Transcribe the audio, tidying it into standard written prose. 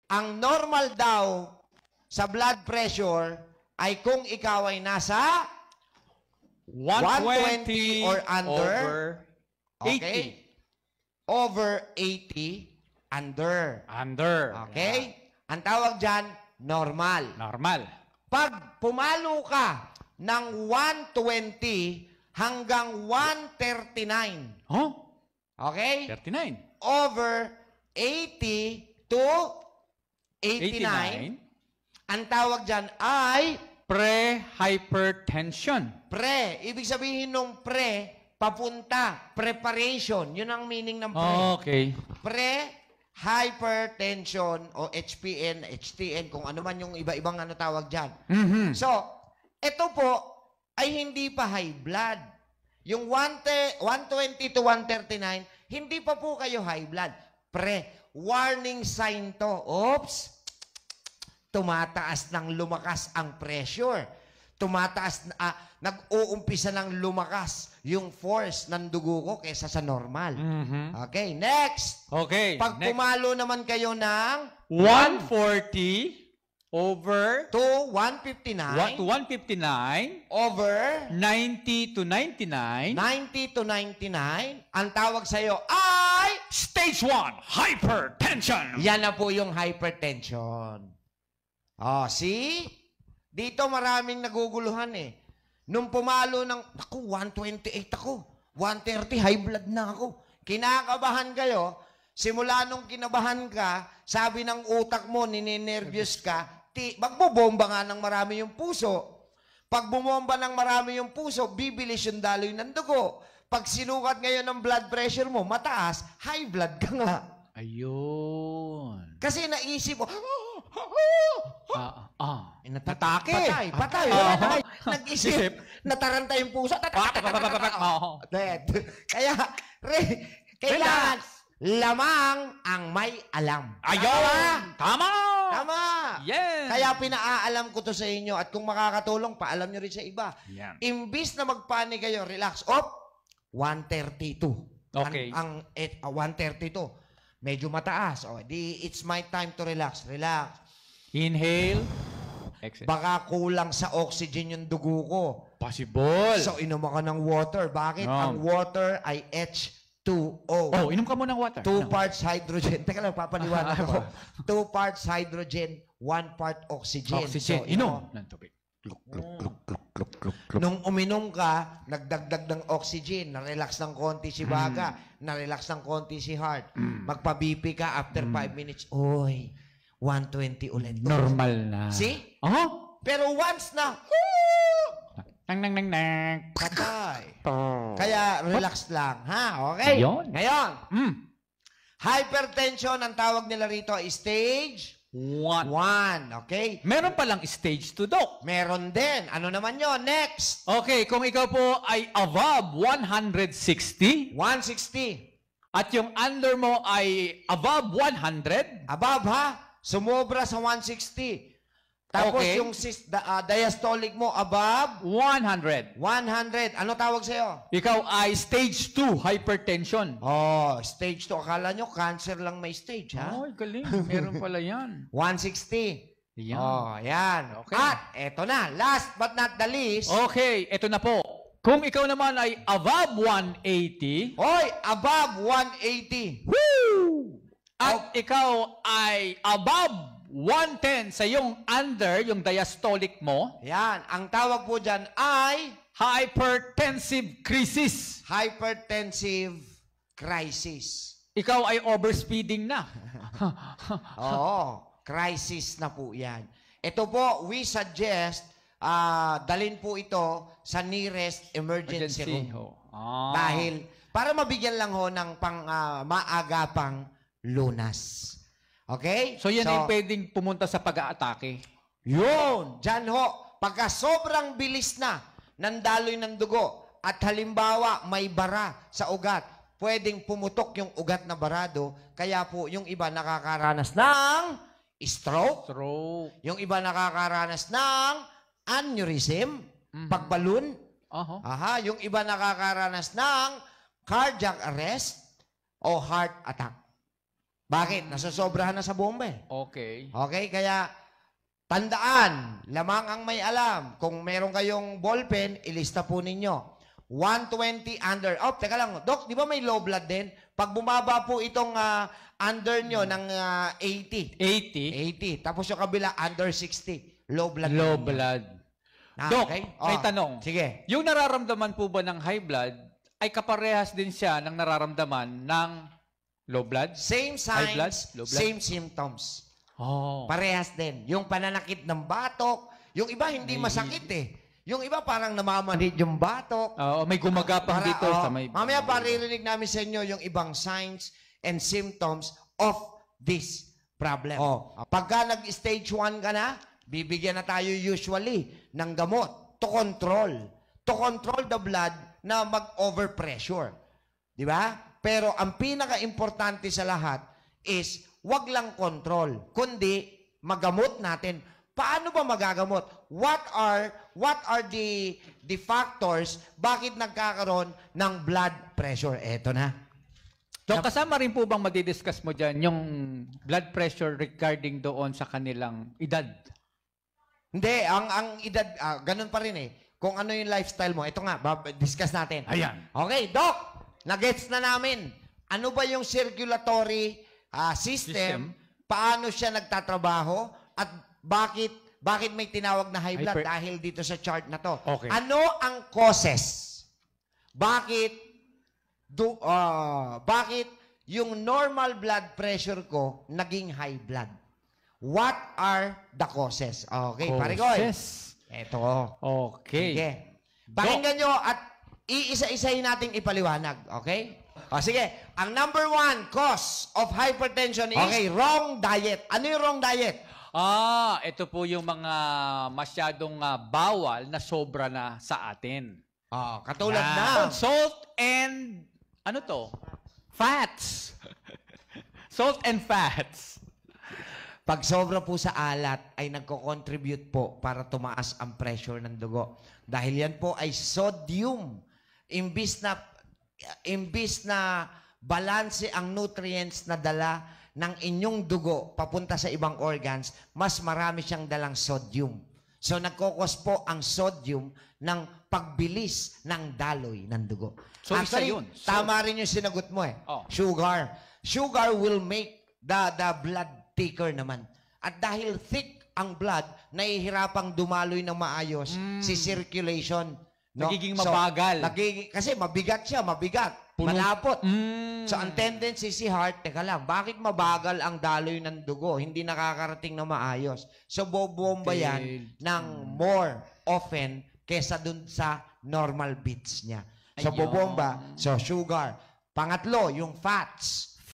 Ang normal daw sa blood pressure ay kung ikaw ay nasa 120 or under. Over 80. Okay? Over 80, under. Under. Okay? Ang tawag dyan, normal. Normal. Pag pumalo ka ng 120 hanggang 139, Oh? okay? 39. Over 80 to 89, ang tawag dyan ay Pre-hypertension. pre. Ibig sabihin nung pre, papunta, preparation. Yun ang meaning ng pre. Okay. Pre-hypertension o HPN, HTN, kung ano man yung iba-ibang ano tawag dyan. So, ito po ay hindi pa high blood. Yung 120 to 139, hindi pa po kayo high blood. Warning sign to. Oops! Tumataas ng lumakas ang pressure. Tumataas, nag-uumpisa ng lumakas yung force ng dugo ko kesa sa normal. Okay, next. Okay. Pag pumalo naman kayo ng 140 over to 159, to 159, over 90 to 99, 90 to 99, ang tawag sa'yo ay, stage 1, hypertension. yan na po yung hypertension. Oh, see? Dito maraming naguguluhan eh. Nung pumalo ng, ako, 128 ako. 130, high blood na ako. Kinakabahan kayo. Simula nung kinabahan ka, sabi ng utak mo, ninenervyos ka, magbobomba nga ng marami yung puso. Pag bumomba ng marami yung puso, bibilis yung daloy ng dugo. Pag sinukat ngayon ng blood pressure mo, mataas, high blood ka nga. Ayun. Kasi naisip mo, Natake. Patay. Nag-isip, nataranta yung puso. Dead. Kaya, kailangan lamang ang may alam. Ayun! Tama! Tama! Yes! Kaya pinaalam ko to sa inyo at kung makakatulong, paalam nyo rin sa iba. Yan. Imbis na magpanik kayo, relax. 132. Okay. Ang 132. Medyo mataas. It's my time to relax. Relax. Inhale. Exhale. Baka kulang sa oxygen yung dugo ko. Possible. So, inom ako ng water. Bakit? No. Ang water ay H2O. Oh, inom ka muna ng water. 2 parts hydrogen. Teka lang, papaliwanag ko. 2 parts hydrogen, 1 part oxygen. Oxygen. So, Inom ng tubig. Nung uminom ka, nagdagdag ng oxygen, na-relax ng konti si baga, na-relax ng konti si heart. Magpa-BP ka after 5 minutes. Oy, 120 ulit. Normal na. See? Oh? Pero once na, Nang. patay. Kaya relax lang, ha? Okay? Yun. Ngayon, hypertension, ang tawag nila rito ay stage 1. 1. Okay? Meron palang stage 2, Doc. Meron din. Ano naman yon? Next. Okay, kung ikaw po ay above 160 160. at yung under mo ay above 100, Above, ha? Sumobra sa 160. Tapos Okay. yung diastolic mo above 100. 100. Ano tawag sa'yo? Ikaw ay stage 2 hypertension. Oh, stage 2. Akala nyo, cancer lang may stage, ha? Ay, galing. Meron pala yan. 160. Yan. Oh, yan. Okay. At, eto na. Last but not the least. Okay, ito na po. Kung ikaw naman ay above 180, Hoy, above 180. woo! At ikaw ay above 110 sa yung under, yung diastolic mo, Yan. Ang tawag po dyan ay hypertensive crisis. hypertensive crisis. Ikaw ay overspeeding na. Oo. Crisis na po yan. Ito po, we suggest, dalhin po ito sa nearest emergency room. Ho. Ah. Dahil, para mabigyan lang ho ng maagapang lunas. Okay? So yan ay pwedeng pumunta sa pag-aatake. Yun! Diyan ho, pagka sobrang bilis na ng daloy ng dugo at halimbawa may bara sa ugat, pwedeng pumutok yung ugat na barado, kaya po yung iba nakakaranas ng stroke, yung iba nakakaranas ng aneurysm, pagbalon, yung iba nakakaranas ng cardiac arrest o heart attack. Bakit? Nasasobrahan na sa bomba eh. Okay. Okay, kaya tandaan, lamang ang may alam. Kung meron kayong ballpen, ilista po ninyo. 120 under. Oh, teka lang. Doc, di ba may low blood din? Pag bumaba po itong under nyo ng 80. 80. 80. Tapos yung kabila, under 60. Low blood. Low naman yun. blood. Ah, Doc, okay? may Oh, tanong. Sige. Yung nararamdaman po ba ng high blood ay kaparehas din siya ng nararamdaman ng low blood? Same High blood? signs, Low blood? same symptoms. Oh. Parehas din. Yung pananakit ng batok, yung iba hindi masakit eh. Yung iba parang namamanhid yung batok. May gumagapang dito sa may... Mamaya paririnig namin sa inyo yung ibang signs and symptoms of this problem. Pagka nag-stage 1 ka na, bibigyan na tayo usually ng gamot to control the blood na mag-overpressure. Di ba? Pero ang pinaka-importante sa lahat is wag lang control, kundi magamot natin. Paano ba magagamot? What are the factors bakit nagkakaroon ng blood pressure? Eto na. So, kasama rin po bang madidiscuss mo dyan yung blood pressure regarding doon sa kanilang edad? Hindi, ang edad, ganun pa rin eh. Kung ano yung lifestyle mo. Ito nga, discuss natin. Ayan. Okay, Doc, nagets na namin. Ano ba yung circulatory system? Paano siya nagtatrabaho? At bakit may tinawag na high blood? Dahil dito sa chart na to. Okay. Ano ang causes? Bakit yung normal blood pressure ko naging high blood? What are the causes? Okay, Parigoy. Eto. Okay. Sige. Pakinggan nyo at iisa-isahin nating ipaliwanag. Okay? O sige. Ang number 1 cause of hypertension is... Okay, wrong diet. Ano yung wrong diet? Ito po yung mga masyadong bawal na sobra na sa atin. Katulad na. Salt and, ano to? Fats. Salt and fats. Pag sobra po sa alat, ay nagko-contribute po para tumaas ang pressure ng dugo. Dahil yan po ay sodium. Imbis na balanse ang nutrients na dala ng inyong dugo papunta sa ibang organs, mas marami siyang dalang sodium. So nagkokos po ang sodium ng pagbilis ng daloy ng dugo. So, actually, isa yun. tama rin yung sinagot mo eh. Oh. Sugar. Sugar will make the blood thicker naman. At dahil thick ang blood, nahihirapang dumaloy ng maayos si circulation. No? Nagiging mabagal. Kasi mabigat siya, malapot. So, ang tendency si heart, teka lang, bakit mabagal ang daloy ng dugo? Hindi nakakarating na maayos. So, bobomba yan ng more often kesa dun sa normal beats niya. So, Ayun. bobomba. So, sugar. Pangatlo, yung fats.